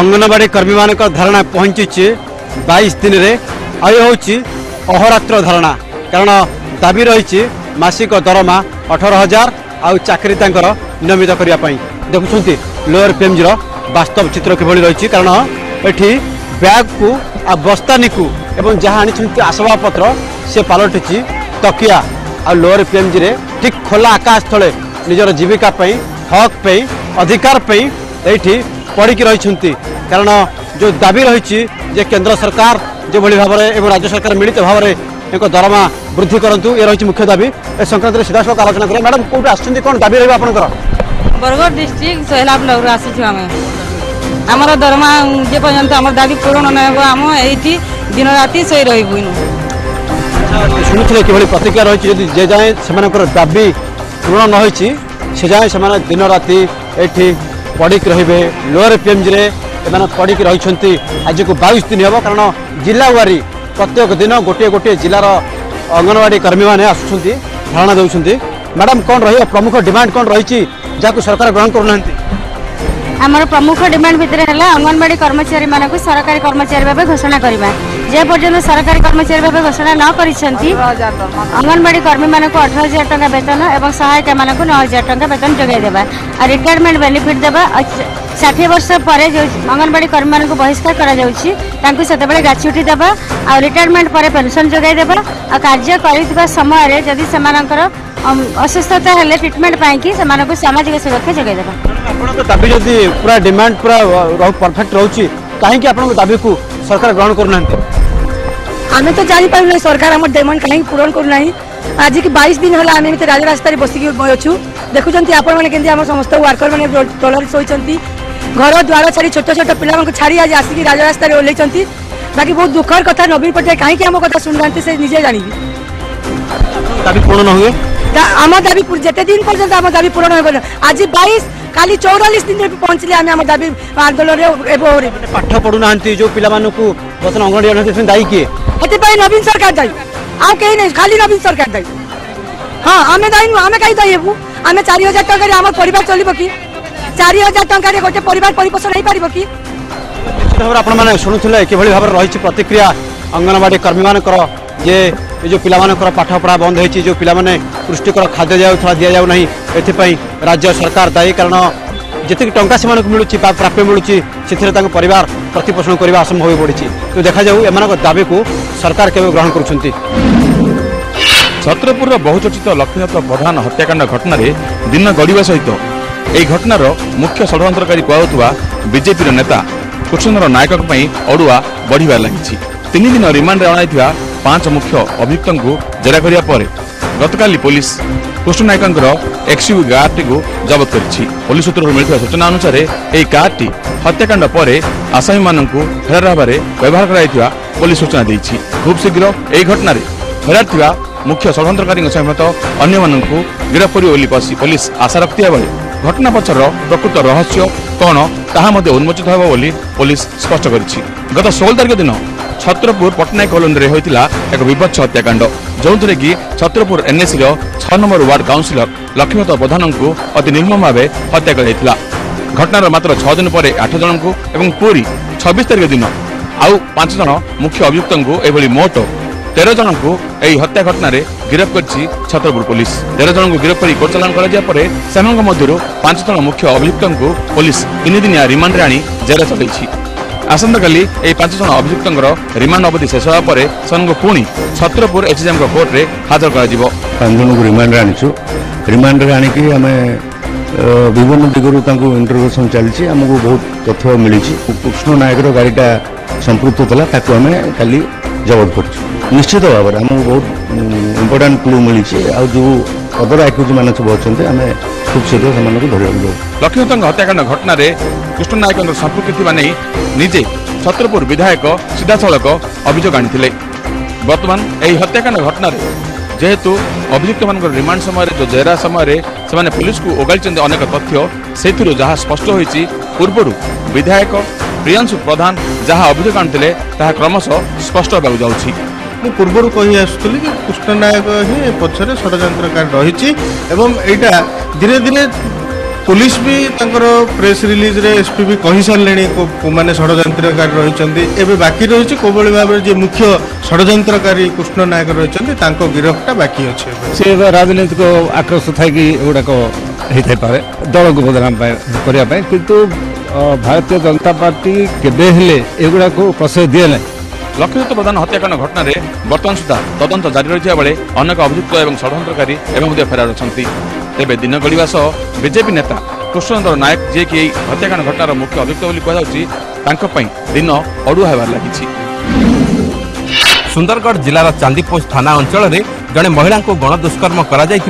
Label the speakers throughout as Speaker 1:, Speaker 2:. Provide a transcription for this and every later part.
Speaker 1: अंगनवाड़ी कर्मी मान धारणा पहुंची 22 दिन में हूँ अहोरात्र धारणा कारण दाबी रही मासिक दरमा 18,000 आउ चाकरी नियमित करने देखुं लोअर पीएमजी वास्तव चित्र किभली रही कारण ये बैग को आ बस्तानी को एवं जहाँ आनी आसबाबपत्र से पलटि तकिया आ लोअर पीएमजी रे ठीक खोला आकाश तले निजर जीविका हक अधिकार ये पड़ी रही कारण जो दाबी रही केंद्र सरकार जो भाई भाव में राज्य सरकार मिलित भाव में एक दरमा वृद्धि करूँ ये रही मुख्य दाबी ए संक्रांत में सीधासख आलोचना करें। मैडम कौट आसुँच कौन दाबी रहा आपंकर
Speaker 2: बरगढ़ डिस्ट्रिक्ट सैला ब्लॉक आसी आम दरमा जे पर्यंत आम दाबी पूरण नाम ये दिन राति शई रही
Speaker 1: शुणुले कि प्रतिक्रिया रही जे जाए से दाबी पूरण न होती से जाए से दिन राति ये पड़क रे लोअर पीएमजी पड़क रही आज को 22 दिन हम कारण जिला वारी प्रत्येक दिन गोटे गोटे जिलार अंगनवाड़ी कर्मी मैंने आसुँच धारणा दे मैडम कौन रही प्रमुख डिमांड कौन रही जहाँ सरकार ग्रहण करना
Speaker 3: आमर प्रमुख डिमांड भितर है अंगनवाड़ी कर्मचारी मानक सरकारी कर्मचारी भाव घोषणा करवा जे पर्यटन सरकारी कर्मचारी भाव घोषणा न करिसेंती अंगनवाड़ी कर्मी मानक 18,000 टंका वेतन और सहायिका मानक 9,000 टंका वेतन जोगाई देबा आ रिटायरमेंट बेनिफिट देबा 60 वर्ष पर जो अंगनवाड़ी कर्मी मानक बहिष्कार करा जाउछि तांकु सेतेबेले ग्रेच्युटी देबा आ रिटायरमेंट पर पेंशन जोगाई देबा आ कार्य करितबा समय रे जदि सेमानकर असुस्थता हेले ट्रीटमेंट पाई कि सेमानक सामाजिक सुरक्षा जोगाई देबा
Speaker 1: आपन दाबी जदि पूरा डिमांड पूरा परफेक्ट रहउछि काहे कि आपन दाबी को सरकार ग्रहण करना
Speaker 2: आमे तो जानी पाइल सरकार हमर डिमांड कहीं पूरण करना आज की 22 दिन होला आमे राज रास्ता बसिक अच्छु देखुंत आपण मैंने केंद्र आम समस्त वर्कर मैंने तलर शोचंती घर द्वार छाड़ी छोट छोट पिला छाड़ी आज आसिक राज रास्ता ओल्लैंती बाकी बहुत दुखर कथा नवीन पट्टनायक कहीं आम कथा शुणुना से निजे जानी
Speaker 1: दाबी पूर्ण न हुए
Speaker 2: आम दाबी जिते दिन पर्यटन आम दाबी पूरण हो आज 22 काली 44 दिन में पहुंचले आम दाबी आंदोलन
Speaker 1: पाठ पढ़ुना जो पिला बर्तन अंगनवाड़ी दायी किए
Speaker 2: नवीन सरकार दायी आउ कहीं नहीं खाली नवीन सरकार दायी हाँ आम दायी आम कहीं दायी हेबू आम 4,000 टंका आम परिवार चलो कि 4,000 टंका गोटे परिवार परिपोषण हो पार कि
Speaker 1: निश्चित भाव आपने शुणुले कि भाव रही प्रतिक्रिया अंगनवाड़ी कर्मी मानकर जे जो पिला पाठ पढ़ा बंद होती जो पिला पुष्टिकर खाद्य दि जाऊना एपाई राज्य सरकार दायी कारण जी टंका से मिलूँ प्राप्य मिलूँ से परिवार प्रतिपोषण करने असंभव हो पड़ी तो देखा जाऊ एम दाबी को सरकार केवे ग्रहण कर
Speaker 4: छत्रपुर बहुचर्चित लक्ष्मीनाथ प्रधान हत्याकांड घटना दिन गड़ा सहित यह घटनार मुख्य षड्यंत्रकारी कहउथुवा बीजेपी नेता कृष्णचंद्र नायक अड़ुआ बढ़िबार लगी 3 दिन रिमांड अणाई 5 मुख्य अभियुक्त को जेरा करिया परे गतकाली पुलिस कृष्ण नायकर एक्सयूवी कारटी को जबत करिछि। पुलिस सूत्र मिलता सूचना अनुसार यह कारटी हत्याकांड पर आसामी मान फेरार भाव व्यवहार कराइथिबा पुलिस सूचना देछि। खूब शीघ्र यह घटना फेरार थिबा मुख्य षड्यंत्रकारी समेत अन्य माननकु गिरफ्त करिबोली पुलिस आशा रखिथिबा बेले घटना पछर प्रकृत रहस्य कौन ताहा मध्य उन्मोचित होबो बोली पुलिस स्पष्ट करिछि। गत 16 तारिख दिन छत्रपुर पट्टनायक कॉलोनी होता एक विभत्स हत्याकांड जो कि Chhatrapur NAC 6 number ward councillor Laxminath Pradhan को अति निर्मम भाव हत्या कर घटनार मात्र 6 दिन पर 8 जन को एवं पूरी 26 तारिख दिन आउ 5 जन मुख्य अभियुक्त को एभली मोट 13 जन को यही हत्या घटना गिरफ्त कर छत्रपुर पुलिस 13 जन को गिरफ्त कर कोर्ट चालान कर मध्य 5 जन मुख्य अभियुक्त को पुलिस 3 दिनिया रिमांड आनी जेरा चलई। आसंता काली 5 जन अभियुक्त रिमांड अवधि शेष होगा से पुणी छत्रपुर एचएम कोर्ट में हाजर कर
Speaker 5: 5 जन को रिमांड आनीचु रिमांड आनिकी आम विभिन्न दिगरू इंटरव्यूएशन चलती आमको बहुत तथ्य मिली कृष्ण नायकर गाड़ीटा संपृक्त था आम काली जबत कर निश्चित भाव में आमको बहुत इम्पोर्टाट क्लू मिली जो अदर एक्यूज मैंने सब अच्छा आम खूब शीघ्र से धरवा
Speaker 4: लक्ष्मीनाथ हत्याकांड घटना कृष्ण नायक संपृक्ति नहीं निजे छत्रपुर विधायक सीधासख अभियोग आनी बर्तमान यही हत्याकांड घटना जेहेतु अभियुक्त मान रिमांड समय जो जेरा समय से पुलिस को ओगाली अनेक तथ्य से जहाँ स्पष्ट होती पूर्व विधायक प्रियांशु प्रधान जहाँ अभियोग आनी क्रमशः स्पष्ट होगा जाऊँगी।
Speaker 6: पूर्व कही आसुली कि कृष्ण नायक ही पछरे षड्यंत्रकार रही एवं यहाँ धीरे धीरे पुलिस भी तांकर प्रेस रिलीज रे एसपी भी कहि सारलेनी माने षडयंत्रकारी रहिचंती एबे बाकी रहिछि कोबळी भाबे जे मुख्य षडयंत्रकारी कृष्ण नायक रहिचंती तांको गिरफ्ता बाकी अछि
Speaker 5: से राजनीतिक आक्रोश थाई कि एगुडा को हेइ थाई पारे दल को बदनाम करिया पाए किंतु भारतीय जनता पार्टी केबे हेले एगुडा को प्रश्रय दिए नै
Speaker 4: लक्ष्ययुक्त प्रधान हत्याकांड घटना बर्तमान सुधा तदंत जारी रही बेले अनेक अभियुक्त और षडयंत्रकारी एवं फेरार अच्छा तेज दिन गड़ा सह बीजेपी नेता कृष्णचंद्र नायक जी कि हत्याकांड घटनार मुख्य अभियुक्त बोली कहुच्छी दिन अड़ुआ होबार लगी।
Speaker 7: सुंदरगढ़ जिलार चांदीपोस्ट थाना अंचल में जड़े महिला को गणदुष्कर्म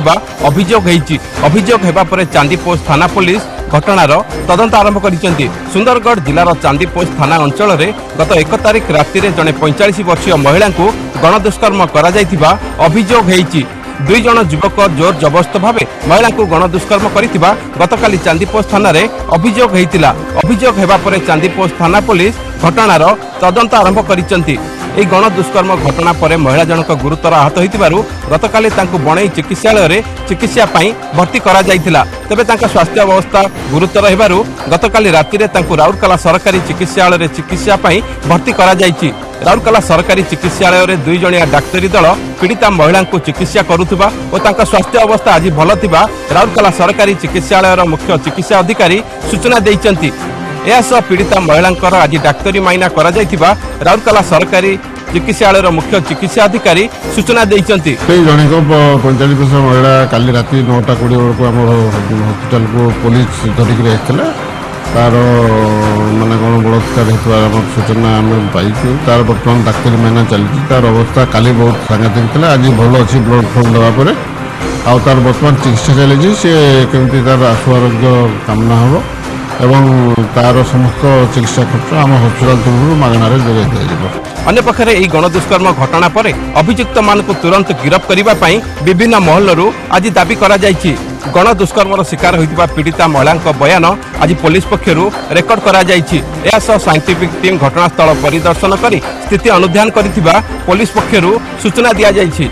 Speaker 7: अभियोग हेबा परे चांदीपोस्ट थाना पुलिस घटनार तदंत आरंभ करिसेंती। सुंदरगढ़ जिलार चांदीपोस्ट थाना अंचल में गत 1 तारिख राति रे जड़े 45 वर्षीय महिला को गणदुष्कर्म अभियोग होईछि। 2 जण युवक जोर जबरदस्त भावे महिला को गणदुष्कर्म करिथिबा गतकाली चांदीपोस्ट थाना रे अभियोग होइतिला। अभियोग हेबा परे चांदीपोस्ट थाना पुलिस घटनार तदंत आरंभ करिसेंती। এই गणदुष्कर्म घटना पर महिला जनक गुरुतर आहत होइतिबारु गतकाली तांकु बणई चिकित्सालय रे चिकित्सा पई भर्ती करा जाइतिला। तबे तांका स्वास्थ्य अवस्था गुरुतर हेबारु गतकाली राति रे तांकु राउरकेला सरकारी चिकित्सालय रे चिकित्सा पई भर्ती करा जाइछि। राउरकेला सरकारी चिकित्सालय रे 2 जणिया डाक्तरी दल पीड़िता महिला को चिकित्सा करुथुबा और तांका स्वास्थ्य अवस्था आज भल थिबा राउरकेला सरकारी चिकित्सालय रो मुख्य चिकित्सा अधिकारी सूचना दैचंती। एसह पीड़िता महिला आज डाक्तरी माइना करा जाइथिबा राउरकेला सरकारी चिकित्सालय मुख्य चिकित्सा अधिकारी सूचना देइचंती।
Speaker 8: जने को 45 वर्ष महिला काली राति 9:20 बेलू आम हॉस्पिटल को पुलिस धरिक आसला तार माने कौन बलात्कार होता सूचना आम पाइछु। तार बर्तमान डाक्तरी माइना चली तार अवस्था काली बहुत सांघातिक था आज भल अच्छी ब्लड फ्लड देवापर आ तार बर्तमान चिकित्सा चली सी केमती तार आशु आरोग्य कामना हम एवं तार समस्त चिकित्सा खर्च आम हस्पिटाल तरफ मागणार जोगाई दिया।
Speaker 7: अन्य पक्षरे এই गणदुष्कर्म घटना पर अभियुक्त मानक तुरंत गिरफ्त करिबा पई विभिन्न महलरू आज दाबी करा जायछि। गणदुष्कर्मर शिकार होइतिबा पीड़िता महिला बयान आज पुलिस पक्षरु रेकर्ड करा जायछि। एसह साइंटिफिक टीम घटनास्थल परिदर्शन करी स्थिति अनुध्यान करितिबा पुलिस पक्षरु सूचना दिया जायछि।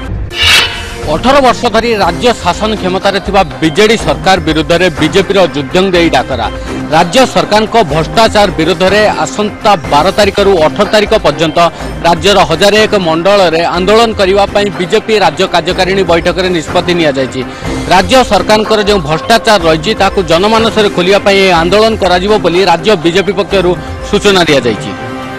Speaker 9: 18 वर्ष धरी राज्य शासन क्षमतार बीजेडी सरकार विरुद्ध में बीजेपी युद्धं दे डाकरा राज्य सरकार को भ्रष्टाचार विरुद्ध में आसंता 12 तारिख रु 18 तारिख पर्यंत राज्यर 1001 मंडल में आंदोलन करने बीजेपी राज्य कार्यकारिणी बैठक में निष्पत्ति नि जायछि। राज्य सरकार जो भ्रष्टाचार रही जनमानस खोलिया आंदोलन करा बोली राज्य बीजेपी पक्षरु सूचना दिया जायछि।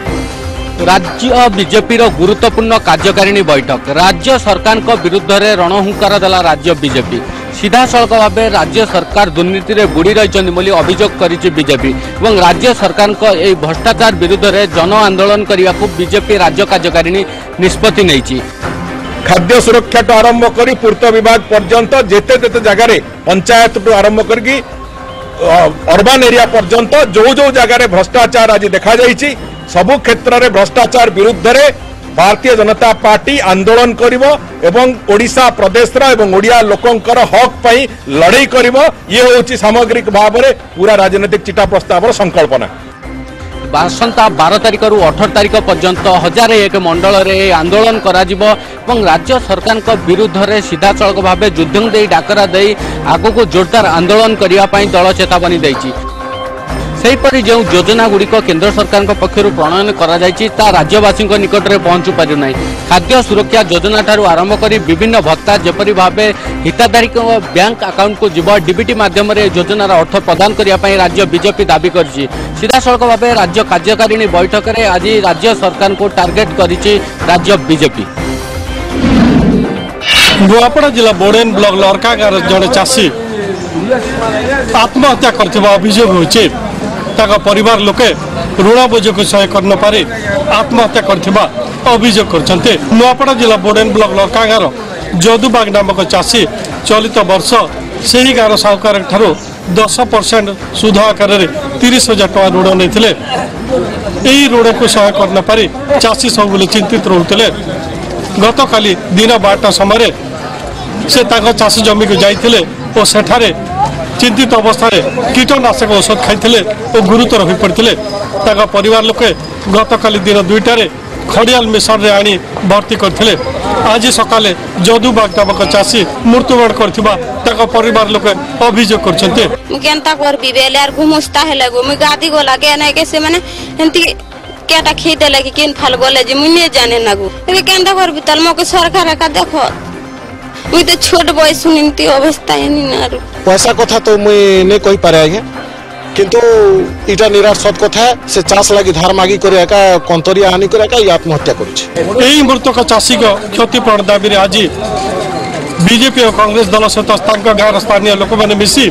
Speaker 9: राज्य बीजेपी गुरुत्वपूर्ण कार्यकारिणी बैठक राज्य सरकार विरुद्ध में रणहुंकार देला राज्य बीजेपी सीधा सड़क भाव राज्य सरकार दुर्नीति में बुड़ी रही अभियोग करिछि बीजेपी और राज्य सरकार भ्रष्टाचार विरुद्ध में जन आंदोलन करने को बीजेपी राज्य कार्यकारिणी निष्पत्ति नहीं।
Speaker 10: खाद्य सुरक्षा तो आरंभ करी पूर्त विभाग पर्यंत जेते जेते जगार पंचायत तो आरंभ करी अर्बान एरिया पर्यंत जो जो जगार भ्रष्टाचार आज देखा जाइछि सबु क्षेत्र में भ्रष्टाचार विरुद्ध रे भारतीय जनता पार्टी आंदोलन करिवो एवं ओडिशा प्रदेश एवं ओडिया लोकंकर हक पई लड़ाई करिवो। ये होछि सामग्रिक भाव में पूरा राजनीतिक चिटा प्रस्ताव संकल्पना।
Speaker 9: आसंता 12 तारिख रु 18 तारिख पर्यंत 1001 मंडल में आंदोलन करा राज्य सरकार विरुद्ध में सीधा सड़क भाव युद्धं दे डाकरा दे आगो को जोरदार आंदोलन करने दल चेतावनी देछि। सेहीपरि जो योजना गुड़िक केंद्र सरकार पक्षर प्रणयन करा राज्यवासी निकट में पहुंचु पारना। खाद्य सुरक्षा योजना ठारू आरंभ कर विभिन्न भत्ता जेपरी भाव हिताधारी बैंक अकाउंट को जीव डीबीटी माध्यम योजनार अर्थ प्रदान करने राज्य बीजेपी दाबी करिछि। सीधा सड़क भाव राज्य कार्यकारिणी बैठक में आज राज्य सरकार को टार्गेट करिछि राज्य बीजेपी।
Speaker 11: नुआपड़ा जिला बोडेन ब्लॉक लरकागार जड़े चाषी आत्महत्या करथिबा अभियोग होइछे। ताका परिवार लोके ऋण बोझ को सहाय कर न पारे आत्महत्या करथिबा अभियोग करछन्ते। नुआपड़ा जिला बोडेन ब्लॉक लरकागार जदुबाग नामक चाषी चलित वर्ष सेही गाँव साहूकार ठारू 10% सुध आकार 30,000 टका ऋण नहीं ऋण को सहाय कर न पारे चाषी सब चिंतित रोते। गत काली दिन 12टा समय से चाष जमी को जाइए और सेठारे चिंतित अवस्था कीटनाशक औषध खाई और गुरुतर हो पड़ते। परिवार लोके गत काली दिन 2टारे खड़ियाल मिशन रे आनी भर्ती करथिले। आज सकाले जदुबाग नामक चाषी मृत्युवरण कर परिवार लोक अभियोग करछन्ते
Speaker 12: केनता करबी बेले आर घुमुस्ता हेले गो मु गादी गोला के नै के से माने एंती केटा खी देले कि केन फाल गोले जे मुने जाने नागु ए केनता करबी तल मके सरकार का देखो मुई तो छोट बयस निमती अवस्था एनी नारु
Speaker 13: पैसा कथा तो मुई नै कहि पारे आगे किंतु इटा निराश सत कथा से चाष लगी धार मागी करे का कंतरिया हानि करे का आत्महत्या करिछि
Speaker 11: एही मृतक चाषी को क्षतिपूरण दाबी रे आज बीजेपी और कांग्रेस दल सहित गाँव स्थानीय लोक मैंने मिसी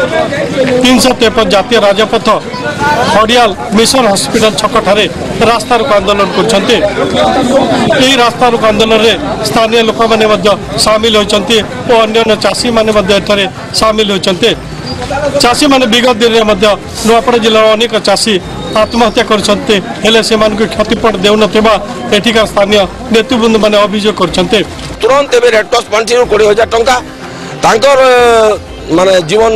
Speaker 11: 353 जातीय राजपथ खड़ियाल मिशन हॉस्पिटल छक ठारे रास्ता रोक आंदोलन कर रास्ता रोक आंदोलन में स्थानीय लोक मैंने सामिल होती और अन्य चाषी मैंने सामिल होती चाषी मैंने विगत दिन में नुआपड़ा जिलार अनेक चाषी आत्महत्या करछन्ते हेले से मान को क्षतिपूरण देउ नथिबा एठिका स्थानीय नेतृवृंद माने अभियोग करछन्ते
Speaker 10: तुरंत एबे रेड क्रॉस फंड 20,000 टंका तांकर माने जीवन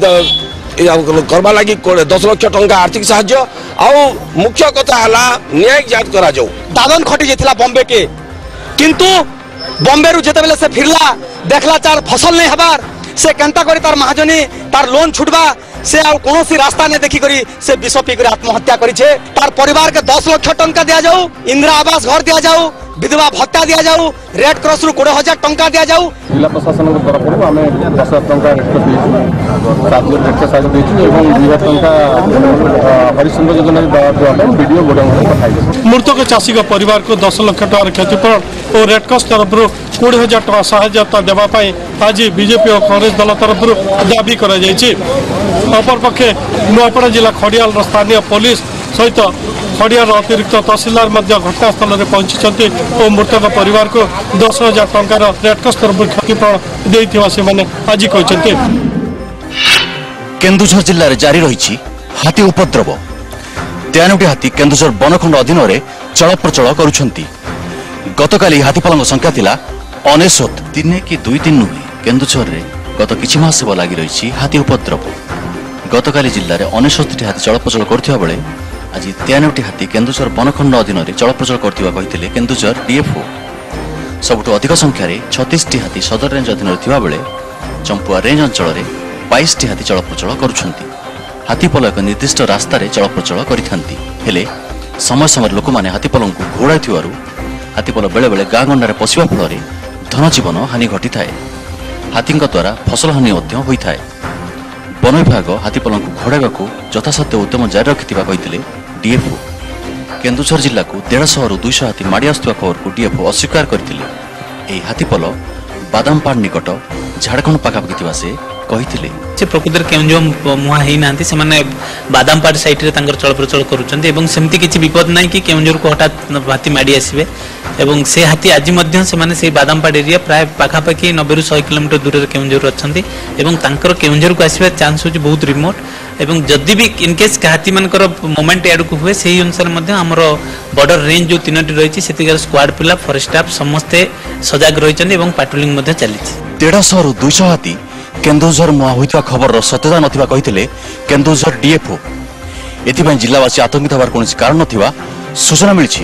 Speaker 10: करबा लागि 10 लाख टंका आर्थिक सहायता आ मुख्य कथा हला न्यायिक जांच करा जाऊ
Speaker 14: दादन खटी जेतिला बॉम्बे के किंतु बॉम्बे रु जेतेबेले से फिरला देखला चार फसल नहीं हबार से केंता करी तार महाजनी तार लोन छुटबा से आ कोनोसी रास्ता ने देखि करी से विष पी करी आत्महत्या करी छे तार परिवार के 10 लाख टंका दिया जाऊ इंदिरा आवास घर दिया जाऊ विधवा भत्ता दिया जाऊ रेड क्रॉस रु 20,000 टंका दिया जाऊ
Speaker 15: जिला प्रशासन के तरफ रु हमें 10,000 टंका रेड क्रॉस देछु राज्य रेड क्रॉस देछु एवं 2,000 टंका हरिश्चंद्र योजना द्वारा वीडियो गोडाउन में पठाई
Speaker 11: मृतक चाषी का परिवार को 10 लाख टंका क्षतिपूरण और रेड क्रॉस तरफ रु 20,000 टंका सहायता देवा पई आज बीजेपी और कांग्रेस दल तरफ रु दाबी करा जायछि अपर पक्षे नुआपड़ा जिला खड़ियाल स्थानीय पुलिस सहित खड़ियार अतिरिक्त तहसीलदार घटनास्थल में पहुंची और मृतक परिवार को 10,000 टंकार रेड क्रॉस तरफ क्षतिपूरण देइथिबा से माने आज कहते
Speaker 16: केन्दुझर जिले में जारी रही हाथी उपद्रव 93 हाथी केन्दुझर बनखंड अधीन में चलप्रचल करुछंती गतकाली हाथीपाल संख्या थिला 99 दिने कि 2 दिन नुहे केन्दुझर रे गत किछि मास हेबा लागि रही हाथी उपद्रव गतकाली जिले में 69 हाथी चलप्रचल करथिबा बेले आज 93 हाथी केन्दुझर बनखंड अधीन में चलप्रचल करथिबा कहिथिले केन्दुझर डीएफओ सबुठु अधिक संख्यार 36 हाथी सदर रेंज अधीन थिबा बेले चंपुआ रेंज अंचल में 22 हाथी चलप्रचल करुछंती हाथीपल एक निर्दिष्ट रास्ता चलप्रचल करिथांती हेले समय समय लोक माने हाथीपल को घोड़ाइथिबारु हाथीपल बेले बेले गाँ गंडारे पशिबा फल धन जीवन हानि घटी थाए हाथी द्वारा फसल हानि होता है वन विभाग हाथीपल को घोड़ाइबा यथासाध्य उद्यम जारी रखिथिबा कहिथिले डीएफओ केन्दुझर जिला को 150 रु 200 हाथी माड़ी आसुवा खबर को डीएफओ अस्वीकार करथिले एही हाथीपल बादामपाड़ निकट झारखंड पाखापाखि थिबा से कहिथिले
Speaker 17: से प्रकृतर केउंजो मुहा हेई नांती से माने बादामपाड़ साइट रे तांकर चलप्रचल करूचंती एवं सेमति किछि विपद नै कि केउंजोर को हठात हाथी माड़ी आसीबे एवं से हाथी आज मध्य से माने से बादामपाड़ एरिया प्राय पाखापाखि 90 रु 100 किलोमीटर दूर रे केउंजोर अछंती एवं तांकर केउंजोर को आसीबा चांस होछि बहुत रिमोट एवं जदि भी इनकेस हाथी मानकर मोमेंट याड को हुए सेही अनुसार मध्य हमर बॉर्डर रेंज जो 3टी रहिछि सेतिकर स्क्वाड पिला फॉरेस्ट स्टाफ समस्त सजग रहिछन एवं पेट्रोलिंग मध्य चलिछि
Speaker 16: 150 रु 200 हाथी केन्दुझर मुहा होइतवा खबर सत्यता नथिबा कहिथिले केन्दुझर डीएफओ एथिबाई जिलावासी आतंकित होबार कोनोसी कारण नथिबा सूचना मिलिछि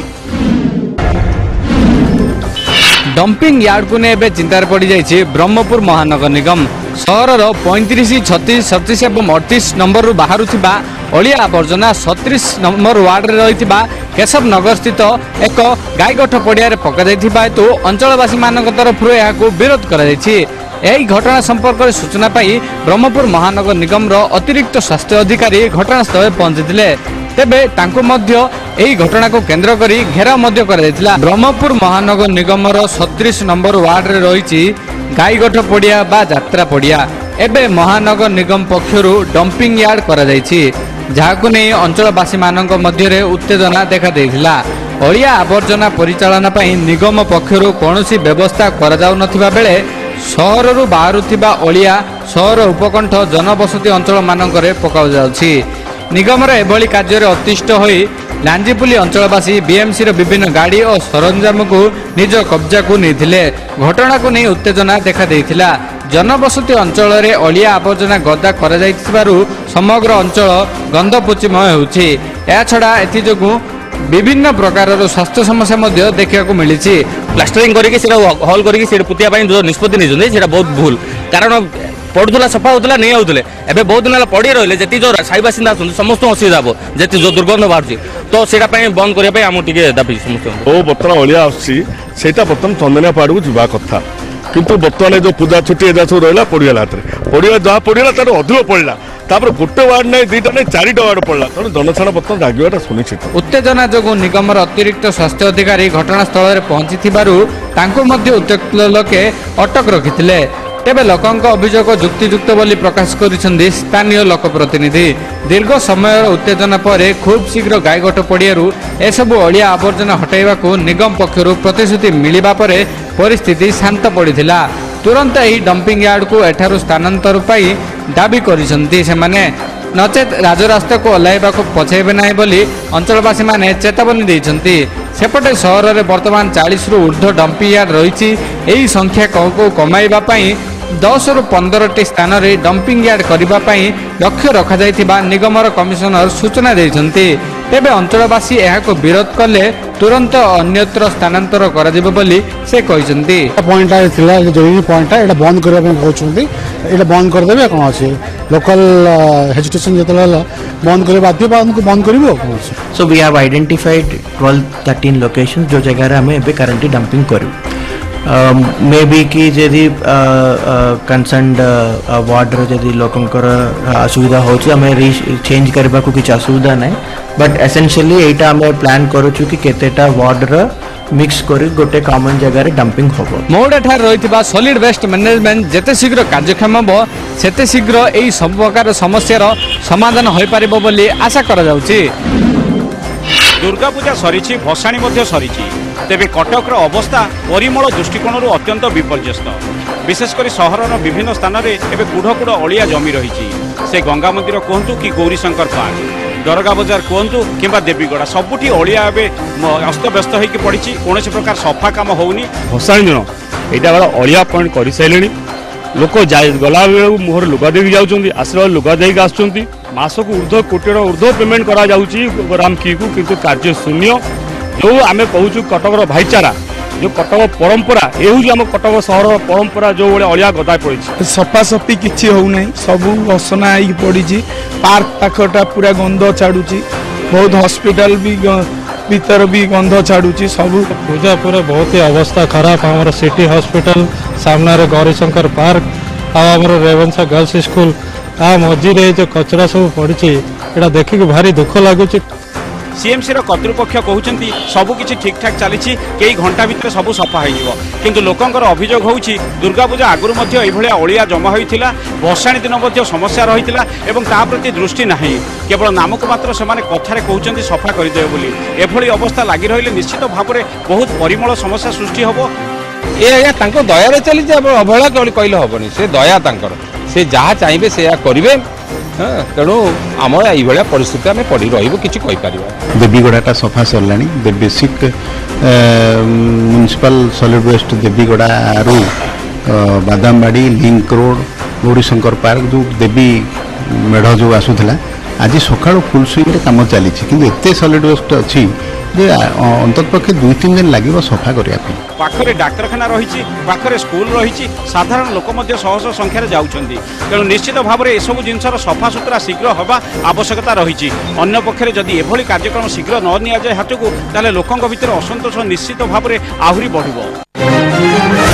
Speaker 18: डंपिंग यार्ड को एवं चिंतार पड़ जाइए ब्रह्मपुर महानगर निगम सहर 35, 36, 37 और 38 नंबर बाहर अलिया आवर्जना 37 नंबर वार्ड में रही केशव नगर स्थित एक गाईगठ पड़िया पक हेतु अंचलवासी मान तरफ विरोध कर घटना संपर्क में सूचना पाई ब्रह्मपुर महानगर निगम अतिरिक्त स्वास्थ्य अधिकारी घटनास्थल पहुंची तेबे तांको मध्य एही घटना को केंद्र करी घेराव कर ब्रह्मपुर महानगर निगम 37 नंबर वार्ड रे रही गाईगठ पड़िया बा यात्रा पड़िया एबे महानगर निगम पक्षरु डंपिंग यार्ड करा जायछि जाहाकु नै अंचलवासी मानक मध्य उत्तेजना देखा देइथिला अलिया आवर्जना परिचालना पई निगम पक्षरु कोनोसी व्यवस्था करा जाउ नथिबा बेले सहररु बाहरुथिबा अलिया सहर उपकंठ जनबसति अंचल मानकरे पकाउ जाउछि निगमर एभली कार्य अतिष्ठ होई लांजीपुली अंचलवासी बीएमसी विभिन्न गाड़ी और सरंजाम को निज कब्जा को नहीं घटना को नहीं उत्तेजना देखा देइथिला जनबसति अंचल रे अलिया आवर्जना गदा करा जाइथिबारु समग्र अंचल गंधपुचिमय होउछि या छडा एथि जोगु विभिन्न प्रकार स्वास्थ्य समस्या देखा मिली।
Speaker 19: प्लास्टरिंग करके हल करके पुतिया जो निष्पत्ति नहीं बहुत भूल कारण पड़ूला सफा होता नहीं होते एवं बहुत दिन पड़ी रही जी जो साई बासिंदा समस्त असुविधा हम जी जो दुर्गंध बाहर तो से बंद करने आम टे दाबी समस्त
Speaker 8: बर्तमान अलिया आसटा बर्तमान चंदनिया पहाड़ को जावा कथा किंतु बर्तमान जो पूजा छुट्टी एदा सब रहा पड़गला पड़ा जहाँ पड़ा तार अधिक पड़ा तापर गोटे वार्ड नहीं दुईटा नहीं 4टा वार्ड पड़ा तेणु जनसाधारण बर्तमान जागेटा सुनिश्चित।
Speaker 18: उत्तेजना जो निगमर अतिरिक्त स्वास्थ्य अधिकारी घटनास्थल में पहुंची उत्त्यक्त लोके अटक रखिते तेबे लोकंक अभियोग जुक्तियुक्त बोली प्रकाश करिसेंती स्थानीय लोकप्रतिनिधि। दीर्घ समय उत्तेजना पर खूब शीघ्र गाईगोट पड़ियारू एसबू अलिया आवर्जना हटाइबाकू निगम पक्षरु प्रतिश्रुति मिलिबा परे परिस्थिति शांत पड़िथिला। तुरंत यही डंपिंग यार्ड को एठारू स्थानांतर पाई दाबी करिसेंती सेमाने नचेत राजरास्ता को ओह्लाइबा को पछाइबे नाही बोली अंचलवासी माने चेतावनी दैछंती। सेपटे सहर में वर्तमान 40 रु ऊर्ध्व डंपिंग यार्ड रही। यही संख्या को कमाइबा पई 10 रु 15 स्थान में डंपिंग यार्ड करने लक्ष्य रखा जाइथिबा निगमर कमिशनर सूचना देइछंती। तेबे अंचलवासी यहाको विरोध कले तुरंत अन्यत्र स्थानांतर कराजिबो बोली से कहिसंती।
Speaker 20: पॉइंट थिला जरूरी पॉइंट एटा बंद करबा पे कहउछंती एटा बंद कर देबे कोन अछि लोकल हेजिटेशन जतला बंद करे बाध्य बंद करबो कोन अछि।
Speaker 21: So we have identified 12-13 locations जो जगह रे हमें एबे करंटली डंपिंग करू मे बी कि जदि कंसर्न्ड वार्ड जदि लोकंकर असुविधा होची हमें चेंज करबा को किछ असुविधा नै बट एसेंशियली एटा हमें प्लान करूछु कि केतेटा वार्ड र मिक्स करी गोटे कॉमन जगह रे डंपिंग होबो।
Speaker 18: मोड़ ठार रहितबा सॉलिड वेस्ट मैनेजमेंट जेते शीघ्र कार्यक्षम हो सेते शीघ्र एई सब प्रकार समस्या समाधान होई परिबो बोली आशा करा जाउची।
Speaker 22: दुर्गा पूजा सरीछि भसाणी मध्य सरीछि तेबे कटकर अवस्था परिमल दृष्टिकोण अत्यंत विपर्यस्त विशेषकर सहरर विभिन्न स्थान में एवं कूढ़ अलिया जमी रही से गंगा मंदिर कहतु कि गौरीशंकर पार्क दरगा बजार कहतु कि देवीगड़ा सबुठी अलिया अस्तव्यस्त होगी पड़ी कौन प्रकार सफा काम होनी।
Speaker 23: भसाणी दिन यहाँ अलिया पॉइंट कर सारे लोक गला बेलू मुहर लुगा देकी जाऊँच आसला लुगा देकी आसुँच मासक ऊर्ध्व कोटिर ऊर्ध्व पेमेंट करा रामखी को किंतु कार्य शून्य जो आम कहूँ कटकर भाईचारा जो कटक परंपरा ये हूँ आम कटक सहर परंपरा जो भाई अलिया गदा पड़ी
Speaker 24: सफासफी किसी होना सब असना पड़ी पार्क पाखटा पूरा गंध छाड़ुची बहुत हॉस्पिटल भी भीतर भी गंध छाड़ुची सब
Speaker 11: पूजा पूरा बहुत ही अवस्था खराब हमारे सिटी हॉस्पिटल सामने गौरीशंकर पार्क आम रेवेन्सा गर्ल्स स्कूल मझे जो कचरा सब पड़ी देखिक भारी दुख लगुच।
Speaker 22: सीएमसी कर्तृपक्ष कहते सबकि ठीक ठाक चली कई घंटा भितर सब सफा हो किंतु लोकंर अभियोग होउछि दुर्गा पूजा आगुरी अलिया जमा होता भसाणी दिन समस्या रही प्रति दृष्टि नहीं केवल नामक मात्र से कथार कहते सफा करदे बोली एभली अवस्था लगी रही निश्चित भाव में बहुत परिमल समस्या सृष्टि हम
Speaker 7: ये दया चली अवहेला कहले हेनी से दया से जहाँ चाहिए से करेंगे तेणु आम ये परिस्थिति आम पड़ी रही
Speaker 5: देवीगड़ाटा सफा सरला basic municipal solid waste Devigada रू Badambadi link road Gaurishankar park जो देवी मेढ़ जो आसूला आज सका फुल स्विंग कम चली एत सॉलिड वेस्ट अच्छी अंततपक्षे 2-3 दिन लगे सफा करने
Speaker 22: पाखरे डाक्तरखाना रही पाखरे स्कूल रही साधारण लोक शह शह संख्यार जाऊँगी तेणु निश्चित भाव में यू जिनसर सफा सुतरा शीघ्र हवा आवश्यकता रही अन्य पक्षे जदि एभली कार्यक्रम शीघ्र न नि जाए हाथ को ताले लोकों भीतर असंतोष निश्चित भाव में आहरी बढ़।